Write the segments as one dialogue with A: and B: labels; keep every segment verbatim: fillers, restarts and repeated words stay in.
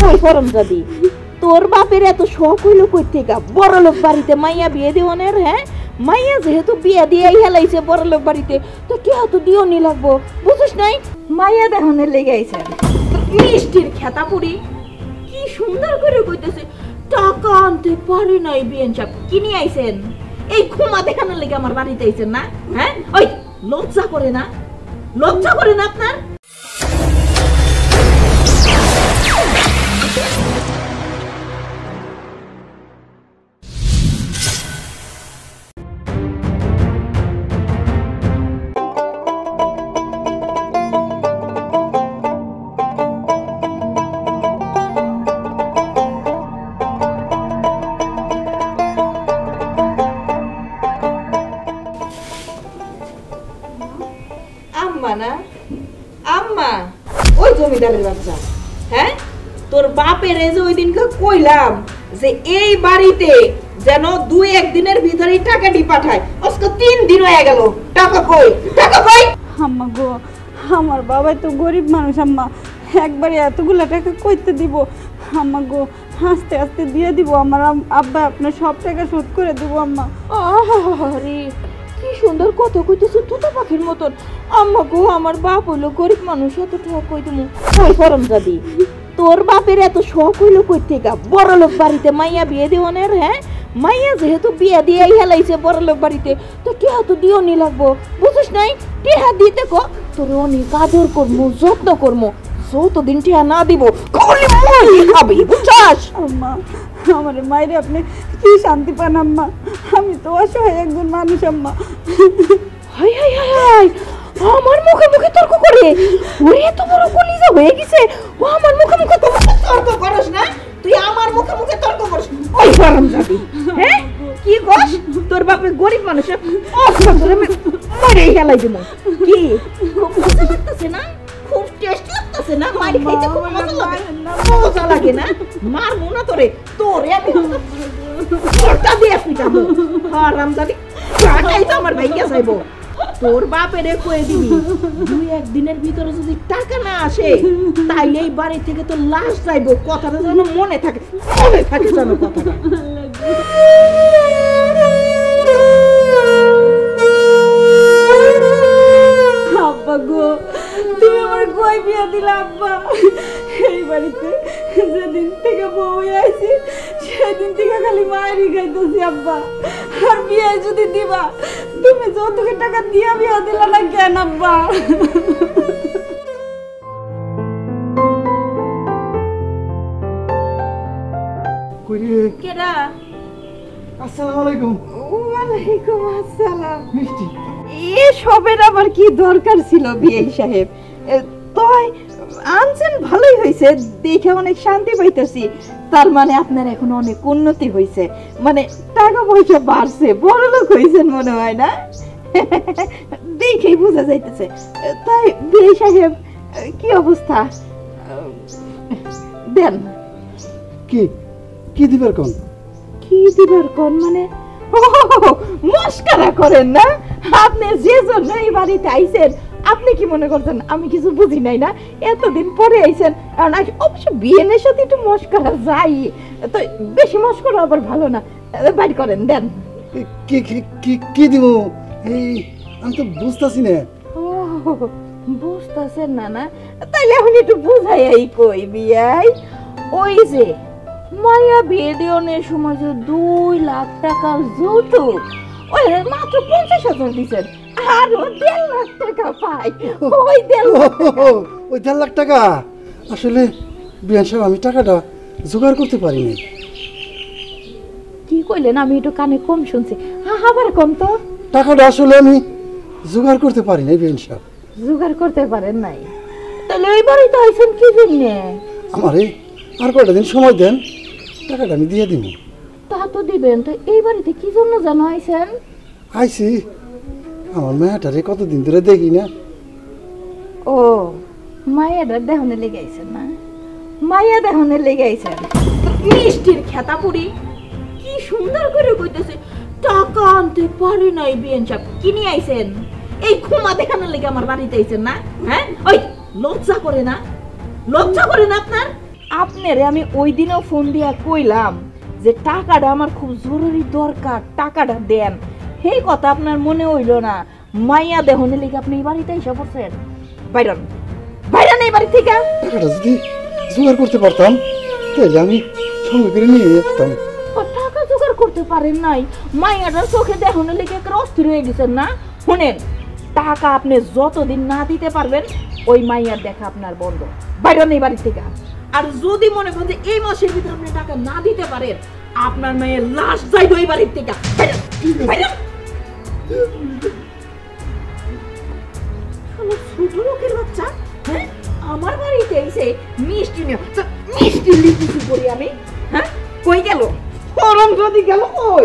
A: ওই হরমজাদি, তোর বাপের এত শখ হইলো কই থেকে বড় লোক বাড়িতে মাইয়া বিয়ে দেওয়ানের? হ্যাঁ, মাইয়া যেহেতু বিয়ে দিয়ে হেলাইছে বড় লোক বাড়িতে, তো কে তো দিও নি লাগবো, বুঝছিস নাই? মাইয়া দেহনের লেগে আইছেন মিষ্টির খেতা পুরি কি সুন্দর করে কইতেছে টাকা আনতে পারে নাই বিয়েন সাহেব, কি নিয়ে আইছেন? এই খুমা দেখানোর লেগে আমার বাড়িতে আইছেন না? হ্যাঁ, ওই লজ্জা করে না? লজ্জা করে না আপনার? আম্মা, ওই জমিদারের বাচ্চা, হ্যাঁ, তোর বাপের এই যে ওই দিনকে কইলাম যে এই বাড়িতে যেন দুই একদিনের ভিতরেই টাকাটি পাঠায়, আজকে তিন দিন হয়ে গেল, টাকা কই? টাকা কই?
B: আম্মা গো, আমার বাবা তো গরিব মানুষ আম্মা, একবারে এতগুলা টাকা কইতে দিব? আম্মা গো, আস্তে আস্তে দিয়ে দিব, আমার আব্বা আপনার সব টাকা শোধ করে দিব আম্মা।
A: আরে কি সুন্দর কথা কইতেছ তোতা পাখির মতন। আম্মা গো, আমার বাপ হইলো গরিব মানুষ, এত টাকা কই দিমু? ওই হরমজাদি, তোর বাপের এত শখ হইলো কই থেকে বড় লোক বাড়িতে মাইয়া বিয়ে দেওয়ানের? হ্যাঁ, মাইয়া যেহেতু বিয়ে দিয়ে হেলাইছে বড় লোক বাড়িতে, তো কে তো দিও নি লাগবো, বুঝছিস নাই? টিহা দিতে কো, তোর অনেক আদর করমু, যত্ন করমু, যতদিন টিহা না দিব খালি মই খাবি, বুঝছাস?
B: আম্মা, আমার মায়ের আপনি কি শান্তি পান আম্মা? আমি তো অসহায় একজন মানুষ আম্মা।
A: হাই হাই হাই হাই, আমার মুখে মুখে তর্ক করে, ওরে এত বড় কলিজা হয়ে গেছে, ও আমার মুখে মুখে তর্ক করস না? তুই আমার মুখে মুখে তর্ক করস? ওই হারামজাদি, হ্যাঁ, কি কস? তোর বাপে গরিব মানুষ, অসনা করে মারে হেলাই দিমু। কি খুব মজা লাগতেছে না? খুব টেস্ট লাগতেছে না? মারি খাইতে খুব মজা লাগে, মজা লাগে না? মার মুনা তোরে, তোরে আমি তোরটা দিয়ে পিটাবো। হারামজাদি, টাকাই তো আমার ভাইয়া যাইবো। তোর বাপের কয়ে দিবি দুই একদিনের ভিতরে যদি টাকা না আসে, তাইলে এই বাড়ি থেকে তো লাশ যাইবো, কথাটা যেন মনে থাকে, মনে থাকে যেন কথাটা।
B: আব্বা গো, তুমি আমার কই বিয়া দিলা আব্বা? এই বাড়িতে যেদিন থেকে বউ আইছি সেদিন থেকে খালি মায়েরই খাইতেছি আব্বা। আর বিয়ে যদি দিবা, তুমি যৌতুকের টাকা দিয়া বিয়া দিলা না কেন আব্বা?
A: কেডা?
C: আসসালামু আলাইকুম।
A: ওয়ালাইকুম আসসালাম।
C: মিষ্টি,
A: এ সবের আবার কি দরকার ছিল বিয়ে সাহেব? তাই আনছেন, ভালোই হয়েছে, দেখে অনেক শান্তি পাইতেছি। তার মানে আপনার এখন অনেক উন্নতি হয়েছে, মানে টাকা পয়সা বাড়ছে, বড় লোক হয়েছেন মনে হয় না? দেখেই বোঝা যাইতেছে। তাই বিয়ে সাহেব, কি অবস্থা? দেন।
C: কি কি দিবার কোন?
A: কি দিবার কোন মানে? মস্কারা করেন না? আপনি যে জন্য এই বাড়িতে আইছেন, আপনি কি মনে করছেন আমি কিছু বুঝি নাই না? এতদিন পরে আইছেন, অবশ্য বিয়ের সাথে একটু মস্কারা যাই, তো বেশি মস্করা আবার ভালো না। বাইর করেন, দেন।
C: কি কি কি দিব? এই আমি তো বুঝতাছি না।
A: ও, বুঝতাছেন না না? তাইলে এখন একটু বুঝাই আই কই বিয়াই। ওই যে মায়া বিয়ে দেওয়ার সময় যে দুই লাখ টাকার যৌতুক, ওই মাত্র পঞ্চাশ হাজার দিচ্ছেন, আরো দেড় লাখ টাকা পাই। ওই দেড় লাখ টাকা,
C: ওই দেড় লাখ টাকা আসলে বিয়ান সাহেব আমি টাকাটা জোগাড় করতে পারি নাই।
A: কি কইলেন? আমি একটু কানে কম শুনছি, আবার কম তো।
C: টাকাটা আসলে আমি জোগাড় করতে পারি নাই বিয়ান সাহেব।
A: জোগাড় করতে পারেন নাই? তাহলে ওই বাড়িতে আইছেন কি জন্য?
C: আমারে আর কয়টা দিন সময় দেন, টাকাটা আমি দিয়ে দিব।
A: তা তো দিবেন, তো এই বাড়িতে কি জন্য জানো আইছেন?
C: আইছি, আমার মেয়েটারে কতদিন ধরে দেখি না।
A: ও, মায়েরা দেহনে লেগে আইছেন না? মায়া দেহনে লেগে আইছেন। মিষ্টির খেতা পুরি কি সুন্দর করে কইতেছে টাকা আনতে পারে নাই বিয়েন সাহেব, কি নিয়ে আইছেন? এই খুমা দেখানোর লেগে আমার বাড়িতে আইছেন না? হ্যাঁ, ওই লজ্জা করে না? লজ্জা করে না আপনার? আপনারে আমি ওই দিনও ফোন দিয়া কইলাম যে টাকাটা আমার খুব জরুরি দরকার, টাকাটা দেন। সেই কথা আপনার মনে হইল না? মাইয়া দেহনে লিখে আপনি এই বাড়িতে এসে পড়ছেন। বাইরন বাইরন এই বাড়ি থেকে।
C: টাকাটা যদি জোগাড় করতে পারতাম তাহলে আমি সঙ্গে করে নিয়ে যেতাম।
A: টাকা জোগাড় করতে পারেন নাই, মাইয়াটার চোখে দেহনে লিখে অস্থির হয়ে গেছেন না? শুনেন, টাকা আপনি যতদিন না দিতে পারবেন ওই মাইয়ার দেখা আপনার বন্ধ। বাইরন এই বাড়ি থেকে। আর যদি মনে করেন যে এই মাসের ভিতরে আপনি টাকা না দিতে পারেন, আপনার মেয়ের লাশ যাইবে ওই বাড়ির থেকে। বাইরন বাইরন। ছোট লোকের বাচ্চা, হ্যাঁ, আমার বাড়িতে এসে মিষ্টি নিয়ে মিষ্টি লিখতেছি করি আমি। হ্যাঁ, কই গেল গরম? যদি গেল কই?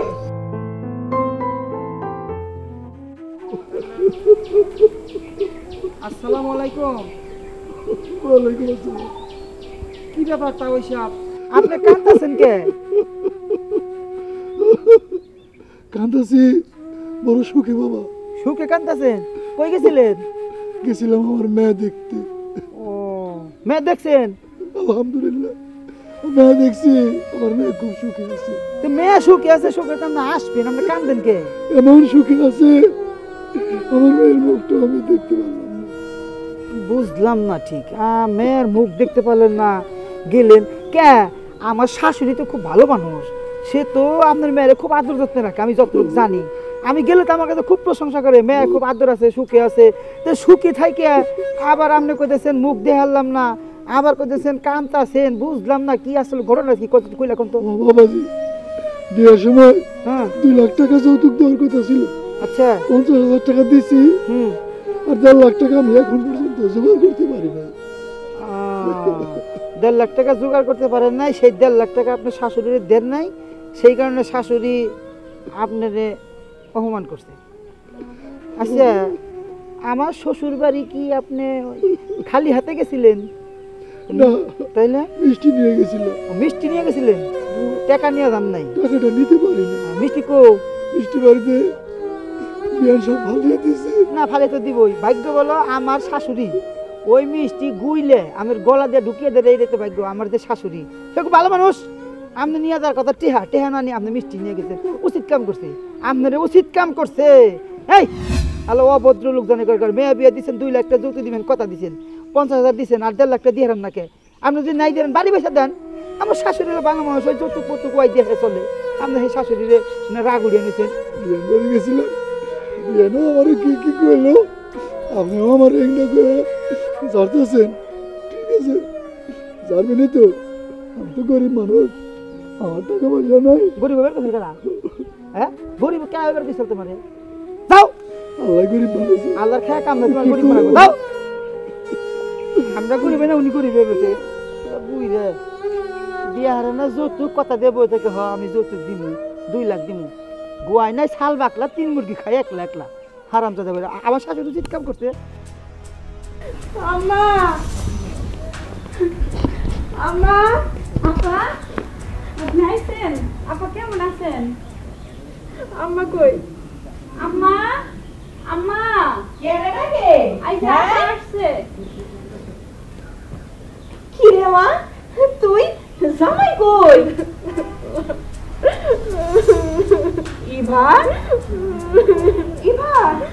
D: আসসালামু আলাইকুম।
C: ওয়ালাইকুম আসসালাম।
D: কি ব্যাপারটা ওইসব? আপনি কাঁদতেছেন কে?
C: কান্দাছি বড় সুখে বাবা।
D: সুখে কাঁদতেছেন? কই গেছিলেন?
C: গেছিলাম আমার মেয়ে দেখতে।
D: ও, মেয়ে দেখছেন?
C: আলহামদুলিল্লাহ মেয়ে দেখছি, আমার মেয়ে খুব সুখে আছে।
D: তো মেয়ে সুখে আছে, সুখে তো আপনি আসবেন, আপনি কাঁদবেন কে?
C: এমন সুখে আছে আমার মেয়ের মুখটা আমি দেখতে পারলাম না।
D: বুঝলাম না ঠিক। আহ, মেয়ের মুখ দেখতে পারলেন না, গেলেন কে? আমার শাশুড়ি তো খুব ভালো মানুষ, সে তো আপনার মেয়ের খুব আদর যত্নে রাখে, আমি যতটুকু জানি। আমি গেলে তো আমার কাছে খুব প্রশংসা করে, মেয়ে খুব আদর আছে, সুখে আছে। তো সুখে থাকে আবার আপনি কইতেছেন মুখ দেখালাম না, আবার কইতেছেন কাঁদতাছেন। বুঝলাম না কি আসলে ঘটনা কি কইলা কোন তো?
C: ও বাবাজি, বিয়ের সময়
D: হ্যাঁ,
C: দুই লাখ টাকা যৌতুক দেওয়ার কথা ছিল।
D: আচ্ছা,
C: পঞ্চাশ হাজার টাকা দিছি,
D: হুম,
C: আর দেড় লাখ টাকা আমি এখন পর্যন্ত জোগাড় করতে পারি না।
D: আহ, দেড় লাখ টাকা জোগাড় করতে পারেন নাই, সেই দেড় লাখ টাকা আপনার শাশুড়ির দেন নাই, সেই কারণে শাশুড়ি আপনারে অপমান করছে। আচ্ছা, আমার শ্বশুর বাড়ি কি আপনি খালি হাতে গেছিলেন?
C: না,
D: তাইলে
C: মিষ্টি নিয়ে গেছিল।
D: মিষ্টি নিয়ে গেছিলেন, টাকা নিয়ে যান নাই?
C: টাকাটা নিতে পারি না।
D: মিষ্টি কো?
C: মিষ্টি বাড়িতে বিয়ান সব ভালিয়ে দিছে।
D: না, ফালে তো দিবই। ভাগ্য বলো আমার শাশুড়ি ওই মিষ্টি গুইলে আমার গলা দিয়ে ঢুকিয়ে দেয়, এই রেতে ভাগ্য আমার যে শাশুড়ি, সে খুব ভালো মানুষ। আপনি নিয়ে যাওয়ার কথা টেহা টেহা না নিয়ে আপনি মিষ্টি নিয়ে গেছেন, উচিত কাম করছে। আপনার উচিত কাম করছে। এই হ্যালো, অভদ্র লোক জানে করে মেয়ে বিয়ে দিচ্ছেন, দুই লাখ টাকা যৌতুক দিবেন, কথা দিচ্ছেন, পঞ্চাশ হাজার দিচ্ছেন, আর দেড় লাখ টাকা দিয়ে হারান নাকে? আপনি যদি নাই দেন বাড়ি পয়সা দেন। আমার শাশুড়ি বাংলা মানুষ, ওই যৌতুক পৌতুক ওয়াই দিয়ে চলে। আপনি সেই শাশুড়িরে রাগ উড়িয়ে নিয়েছেন।
C: বিয়ান বাড়ি গেছিলাম, বিয়ানও আমার কি কি কইলো, আপনিও আমার এগুলো করে জানতেছেন। ঠিক আছে, জানবেনই তো, আমি তো গরিব মানুষ, আমার টাকা পয়সা নাই।
D: গরিব বের করছেন কেনা? হ্যাঁ, গরিব কেন বের করছে তোমারে? যাও,
C: আল্লাহ গরিব বানাইছে।
D: আল্লাহর খেয়া কাম না, তোমার গরিব বানাবো। যাও, আমরা গরিব না, উনি গরিব হয়ে গেছে। বুঝ রে, বিয়ে হারে না যৌতুক কথা দিয়ে বই থেকে, হ আমি যৌতুক দিমু, দুই লাখ দিমু। গোয়াই নাই শাল বাকলা, তিন মুরগি খাই একলা একলা, হারাম চাঁদা বেড়ে। আমার শাশুড়ি উচিত কাম করছে।
B: আম্মা, আম্মা, আপা, আপনি আইছেন? আপা কেমন আছেন? আম্মা কই? আম্মা, আম্মা,
A: কে রে নাকি?
B: আইসা আপা আসছে।
A: কি রে মা, তুই জামাই কই? ইভা, ইভা,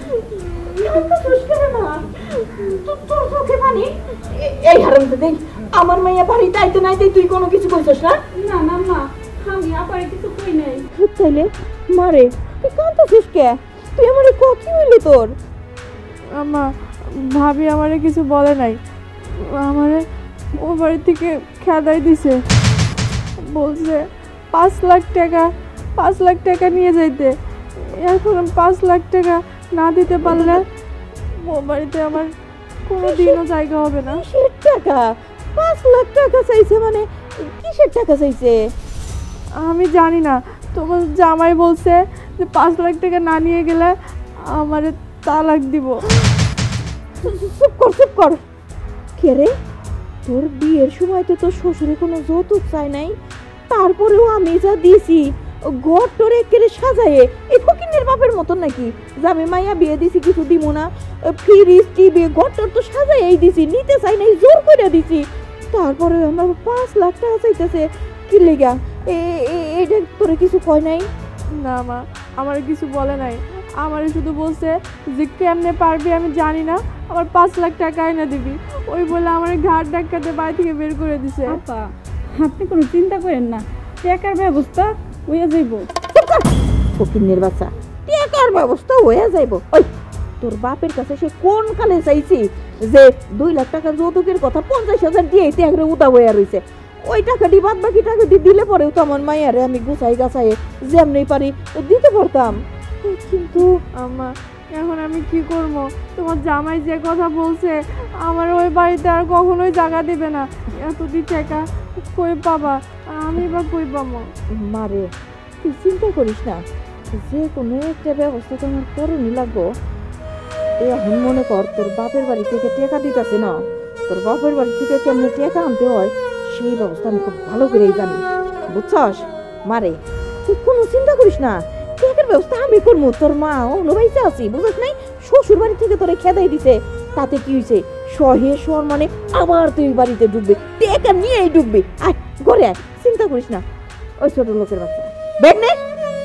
A: তোর চোখে পানি? এই হারাম দে, আমার মাইয়া বাড়িতে আইতে নাইতে তুই কোনো কিছু কইছস না?
B: না না মা, আমি আপারে কিছু কই নাই।
A: তাইলে মারে তুই কাঁদতেছিস কে? তুই আমারে ক, কি হইলো তোর?
B: আম্মা, ভাবি আমারে কিছু বলে নাই, আমারে ও বাড়ি থেকে খেদাই দিছে, বলছে পাঁচ লাখ টাকা পাঁচ লাখ টাকা নিয়ে যাইতে। এখন পাঁচ লাখ টাকা না দিতে পারলে ও বাড়িতে আমার কোনো দিনও জায়গা হবে না।
A: কিসের টাকা? পাঁচ লাখ টাকা চাইছে মানে কিসের টাকা চাইছে?
B: আমি জানি না, তোমার জামাই বলছে যে পাঁচ লাখ টাকা না নিয়ে গেলে আমারে তালাক দিব।
A: চুপ কর, চুপ কর। কে রে, তোর বিয়ের সময় তো তোর শ্বশুরে কোনো যৌতুক চাই নাই, তারপরেও আমি যা দিয়েছি ঘর তোর একেবারে সাজায়ে, এই ফকিনের বাপের মতন নাকি যে আমি মাইয়া বিয়ে দিছি কিছু দিব না, ফ্রিজ টিভি ঘর তোর তো সাজাই দিছি, নিতে চাই নাই জোর করে দিছি। তারপরে আমার পাঁচ লাখ টাকা চাইতেছে কি লেগা এটা তোরে কিছু কয় নাই?
B: না মা, আমার কিছু বলে নাই, আমার শুধু বলছে যে কেমনে পারবি আমি জানি না, আমার পাঁচ লাখ টাকা এনে দিবি। ওই বলে আমার ঘাট ডাক্কাতে বাড়ি থেকে বের করে দিছে।
E: আপা আপনি কোনো চিন্তা করেন না, টাকার ব্যবস্থা হয়ে যাইব।
A: ফকিন্নের বাচ্চা, টাকার ব্যবস্থা হয়ে যাইব। ওই তোর বাপের কাছে সে কোন কালে চাইছি যে দুই লাখ টাকা যৌতুকের কথা পঞ্চাশ হাজার দিয়ে ত্যাগরে উদা হয়ে রয়েছে। ওই টাকাটি বাদ বাকি টাকাটি দিলে পরেও তো আমার মায়ের আমি গুছাই গাছাই যেমনি পারি দিতে পারতাম।
B: কিন্তু আম্মা এখন আমি কি করব? তোমার জামাই যে কথা বলছে আমার ওই বাড়িতে আর কখনোই জায়গা দিবে না। এতটি টাকা কই পাবা? আমি বা কই পাবো?
A: মারে তুই চিন্তা করিস না, যে কোনো একটা ব্যবস্থা তো আমার করণই লাগবো। এখন মনে কর তোর বাপের বাড়ি থেকে টাকা দিতেছে না, তোর বাপের বাড়ি থেকে কেমনে টাকা আনতে হয় সেই ব্যবস্থা আমি খুব ভালো করেই জানি, বুঝছস? মারে তুই কোনো চিন্তা করিস না, টাকার ব্যবস্থা আমি করবো। তোর মা অন্য বাড়িতে আছি বুঝছ নাই, শ্বশুর বাড়ি থেকে তোরে খেদাই দিছে, তাতে কি হয়েছে? সহে সর মানে আবার তুই বাড়িতে ঢুকবি, টাকা নিয়েই ঢুকবি। আয় ঘরে আয়, চিন্তা করিস না। ওই ছোট লোকের বাচ্চা ব্যাগ নে।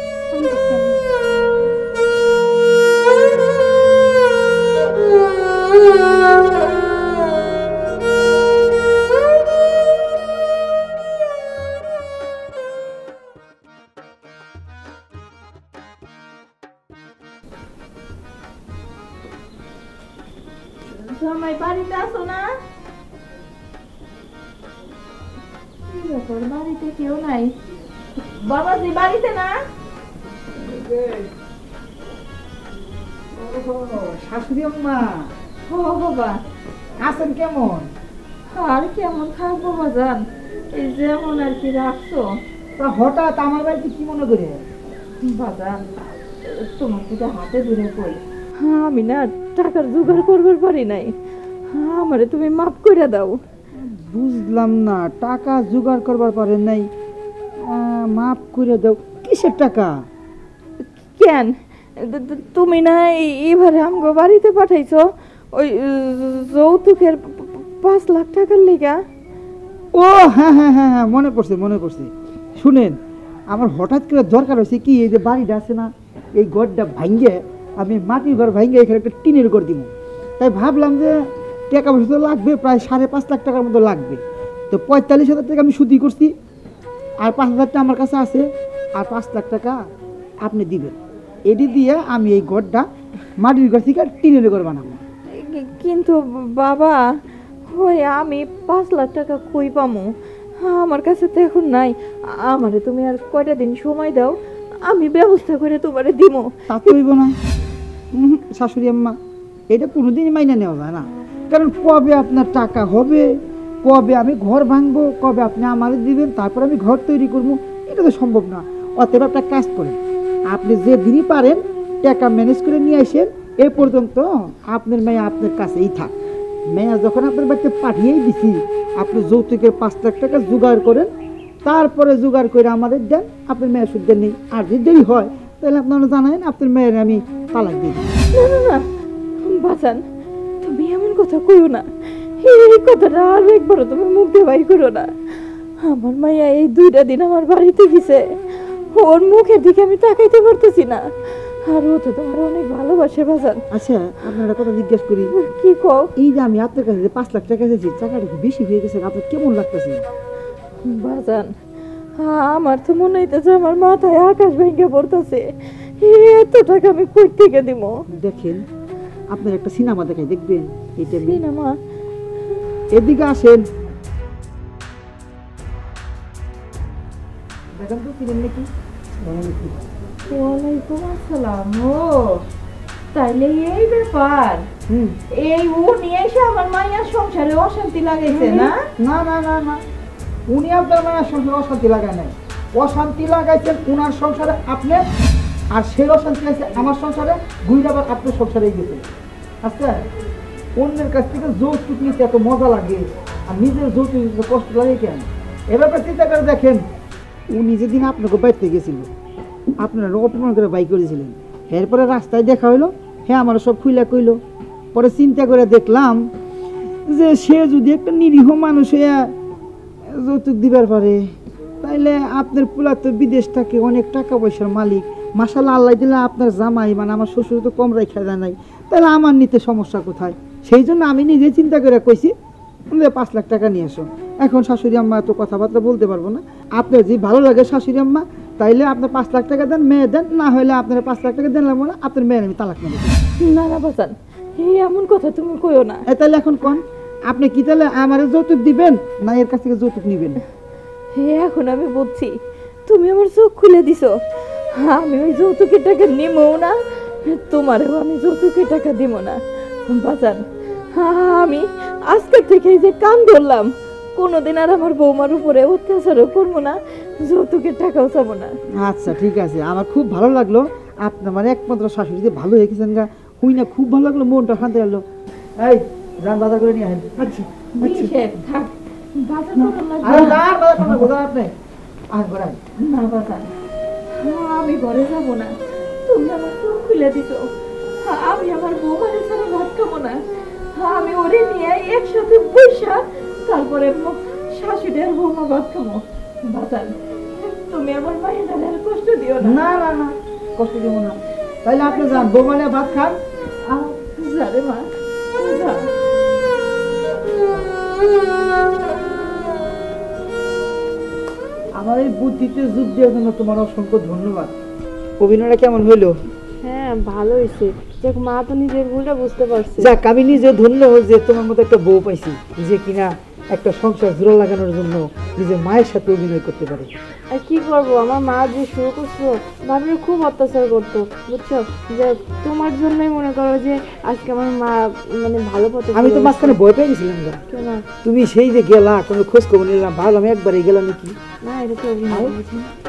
A: জামাই বাড়িতে আসো না? কি ব্যাপার, বাড়িতে কেউ নাই? বাবাজি বাড়িতে না?
D: শাশুড়ি আম্মা
A: ও বাবা,
D: আছেন কেমন?
A: আর কেমন থাকবো বাজান, এই যেমন আর কি রাখছো।
D: তা হঠাৎ আমার বাড়িতে কি মনে করে?
A: বাজান তোমার তো হাতে ধরে কই, আমি না টাকার জোগাড় করবার পারি নাই, আমারে তুমি মাফ করে দাও।
D: বুঝলাম না, টাকা জোগাড় করবার পারেন নাই, মাফ করে দাও। কিসের টাকা?
A: কেন তুমি না এবারে আমগো বাড়িতে পাঠাইছো ওই যৌতুকের পাঁচ লাখ টাকার লেগা?
D: ও হ্যাঁ হ্যাঁ হ্যাঁ হ্যাঁ মনে পড়ছে মনে পড়ছে। শুনেন, আমার হঠাৎ করে দরকার হয়েছে কি, এই যে বাড়িটা আছে না, এই ঘরটা ভাঙ্গে আমি মাটির ঘর ভাঙ্গে এখানে একটা টিনের ঘর দিব। তাই ভাবলাম যে টাকা পয়সা তো লাগবে, প্রায় সাড়ে পাঁচ লাখ টাকার মতো লাগবে। তো পঁয়তাল্লিশ হাজার টাকা আমি সুদি করছি, আর পাঁচ হাজার টাকা আমার কাছে আছে, আর পাঁচ লাখ টাকা আপনি দিবেন। এটি দিয়ে আমি এই ঘরটা মাটির ঘর থেকে টিনের ঘর বানাবো।
A: কিন্তু বাবা ওই আমি পাঁচ লাখ টাকা কই পামু? আমার কাছে তো এখন নাই, আমারে তুমি আর কয়টা দিন সময় দাও, আমি ব্যবস্থা করে তোমারে দিব।
D: তা তো হইব না শাশুড়ি আম্মা, এটা কোনোদিনই মাইনে নেওয়া যায় না। কারণ কবে আপনার টাকা হবে, কবে আমি ঘর ভাঙবো, কবে আপনি আমারে দিবেন, তারপর আমি ঘর তৈরি করবো, এটা তো সম্ভব না। অতএব একটা কাজ করেন, আপনি যে দিনই পারেন টাকা ম্যানেজ করে নিয়ে আসেন, এ পর্যন্ত আপনার মেয়ে আপনার কাছেই থাক। মেয়ে যখন আপনার বাড়িতে পাঠিয়েই দিছি, আপনি যৌতুকের পাঁচ লাখ টাকা জোগাড় করেন, তারপরে জোগাড় করে আমাদের দেন, আপনার মেয়ের সুদ দেন নেই। আর যদি দেরি হয় তাহলে আপনারা জানাবেন, আপনার মেয়ের আমি তালাক দিই।
A: না না না বাজান, তুমি এমন কথা কইও না, এই কথাটা আর একবারও তুমি মুখ দিয়ে বাইর করো না। আমার মাইয়া এই দুইটা দিন আমার বাড়িতে গেছে, ওর মুখের দিকে আমি তাকাইতে পারতেছি না, আর ও তো তোমার অনেক ভালোবাসে বাজান।
D: আচ্ছা আপনারা কথা জিজ্ঞেস করি,
A: কি কও?
D: এই যে আমি আপনার কাছে যে পাঁচ লাখ টাকা দিয়েছি, টাকাটা কি বেশি হয়ে গেছে? আপনার কেমন লাগতেছে?
A: বাজান আমার তো মনে হইতেছে আমার মাথায় আকাশ ভেঙে পড়তেছে, এত টাকা আমি কই থেকে দিব?
D: দেখেন, আপনার একটা সিনেমা দেখাই, দেখবেন এইটা।
A: সিনেমা?
D: এদিকে আসেন, দেখেন তো ফিরেন নাকি।
A: ওয়ালাইকুম আসসালাম। ও তাইলে এই ব্যাপার,
D: হুম
A: এই ও নিয়ে এসে আমার মায়ের সংসারে অশান্তি লাগাইছে না?
D: না না না না, উনি আপনার মায়ের সংসারে অশান্তি লাগায় নাই, অশান্তি লাগাইছেন উনার সংসারে আপনি, আর সেই অশান্তি আছে আমার সংসারে, ঘুরে আবার আপনার সংসারে গেছে। আচ্ছা, অন্যের কাছ থেকে যৌতুক নিতে এত মজা লাগে, আর নিজের যৌতুক নিতে কষ্ট লাগে কেন? এ ব্যাপারে চিন্তা করে দেখেন, উনি যেদিন আপনাকে বাড়িতে গেছিল, আপনারা অপমান করে বাই করেছিলেন, এরপরে রাস্তায় দেখা হইলো, হ্যাঁ আমার সব খুইলা কইলো। পরে চিন্তা করে দেখলাম যে সে যদি একটা নিরীহ মানুষ হয়ে যৌতুক দিবার পারে, তাইলে আপনার পোলা তো বিদেশ থাকে, অনেক টাকা পয়সার মালিক, মাশাআল্লাহ আল্লাহ দিলে আপনার জামাই মানে আমার শ্বশুর তো কম রাখা যায় নাই, তাহলে আমার নিতে সমস্যা কোথায়? সেই জন্য আমি নিজে চিন্তা করে কইছি যে পাঁচ লাখ টাকা নিয়ে আসো। এখন শাশুড়ি আম্মা তো কথাবার্তা বলতে পারবো না, আপনার যে ভালো লাগে শাশুড়ি আম্মা তাইলে আপনার পাঁচ লাখ টাকা দেন, মেয়ে দেন, না হলে আপনার পাঁচ লাখ টাকা দেন লাগবো না, আপনার মেয়ের আমি তালাক নেব।
B: না না বাজান, এই এমন কথা তুমি কইও না।
D: এ তাহলে এখন কোন আপনি কি তাহলে আমার যৌতুক দিবেন না এর কাছ থেকে যৌতুক নিবেন?
B: এখন আমি বুঝছি, তুমি আমার চোখ খুলে দিছো। আমি ওই যৌতুকের টাকা নিমও না, তোমারও আমি যৌতুকের টাকা দিব না। বাজান, আমি আজকের থেকে যে কান ধরলাম, কোনোদিন আর আমার বৌমার উপরে অত্যাচারও করবো না, যৌতুকের টাকাও চাবো না।
D: আচ্ছা ঠিক আছে, আমার খুব ভালো লাগলো, আপনার মানে একমাত্র শাশুড়ি যে ভালো হয়ে গেছেন গা, হুই না খুব ভালো লাগলো, মনটা শান্তি লাগলো। এই যান বাজার করে নিয়ে আসেন। আচ্ছা
B: বিশেষ থাক, বাজার করার লাগবে
D: আরে
B: না।
D: যান বাজার করতে কোথায় আপনি আর ঘোরান।
B: না বাজান, আমি ঘরে যাবো না, তুমি আমার চোখ খুলে দিছো। আমি আমার বৌমারে ছাড়া ভাত খাবো না, আমি ওরে নিয়ে একসাথে বৈশা তারপরে শাশুড়ি আর বৌমা ভাত খাবো। বাজান, তুমি আমার মায়ের আর কষ্ট দিও না।
D: না না না কষ্ট দেব না, তাইলে আপনি যান বৌমানে ভাত খান।
B: যা রে মা, যা।
D: আমার এই বুদ্ধিতে যোগ দেওয়ার জন্য তোমার অসংখ্য ধন্যবাদ। অভিনয়টা কেমন হইলো?
E: হ্যাঁ ভালো হয়েছে, যাক মা তো নিজের ভুলটা বুঝতে পারছে।
D: যাক আমি নিজে ধন্য যে তোমার মতো একটা বউ পাইছি যে কিনা একটা সংসার জোড়া লাগানোর জন্য নিজের মায়ের সাথে অভিনয় করতে পারে।
E: আর কি করবো, আমার মা যে শুরু করছো ভাবির খুব অত্যাচার করতো, বুঝছো, যে তোমার জন্যই মনে করো যে আজকে আমার মা মানে ভালো পথে।
D: আমি তো মাঝখানে ভয় পেয়ে গেছিলাম গা,
E: কেন?
D: তুমি সেই যে গেলা কোনো খোঁজ খবর নিলাম, ভাবলাম একবারে গেলাম নাকি।
E: না এটা তো অভিনয়, বুঝছো?